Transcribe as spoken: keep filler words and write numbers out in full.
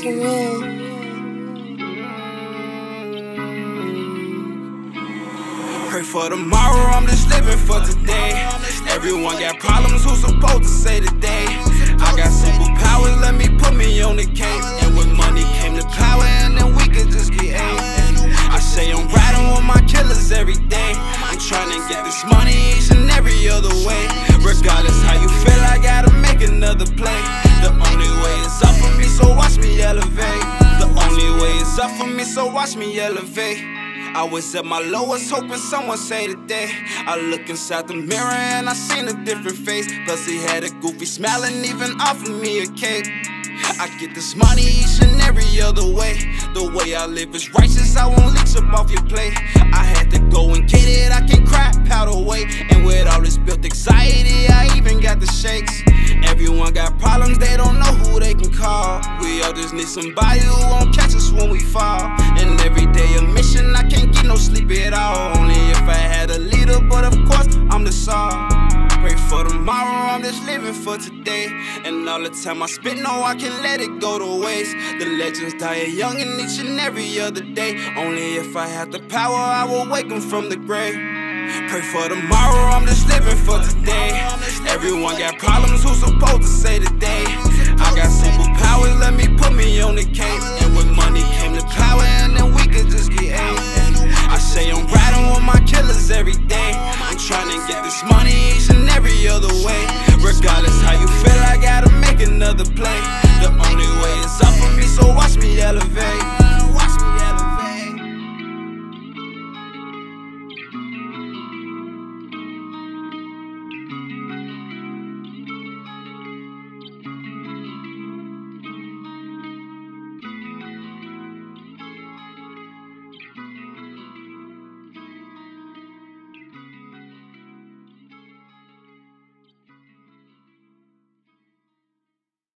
for real. Pray for tomorrow, I'm just living for today. Everyone got problems, who's supposed to say today? I got superpowers, let me put me on the cape. And with money came the power, and then we could just get aim. I say I'm riding with my killers every day. I'm trying to get this money each and every other way. Regardless how you feel, I gotta make another play. The only way is up for me, so watch me elevate. The only way is up for me, so watch me elevate. I was at my lowest, hoping someone say today. I look inside the mirror and I seen a different face. Plus he had a goofy smile and even offered me a cake. I get this money each and every other way. The way I live is righteous, I won't leech up off your plate. I had to go and get it, I can cry, pout away. And with all this built anxiety, I even got the shakes. Everyone got problems, they don't know who they can call. We all just need somebody who won't catch us when we fall. And every day a mission, I can't get no sleep at all. Only if I had a leader, but of course I'm the Saul. Pray for tomorrow, I'm just living for today. And all the time I spend, no, I can't let it go to waste. The legends die young and each and every other day. Only if I had the power, I will wake them from the grave. Pray for tomorrow, I'm just living for today. Everyone got problems, who's supposed to say today? I got superpowers, let me put me on the cape. And with money came the power, and then we could just get aim. I say I'm riding with my killers every day. I'm trying to get this money each and every other way. Regardless how you